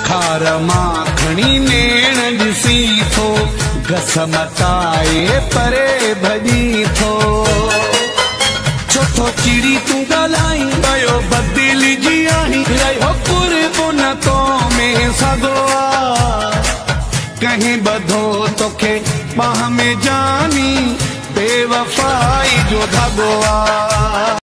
खार माखणी नेण ॾिसी थो घस मटाए परे भॼी थो। छो चिड़ी तूं ॻाल्हाई कयो बदिलजी आई रहियो कुर्बुन तो में सॻो आ कहीं ॿधो तोखे बाह में जानी बेवफाई जो धाॻो आ।